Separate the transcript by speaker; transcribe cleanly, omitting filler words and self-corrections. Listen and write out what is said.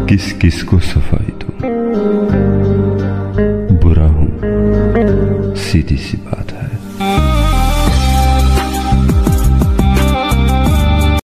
Speaker 1: किस किस को सफाई दूं, बुरा हूं सीधी सी बात।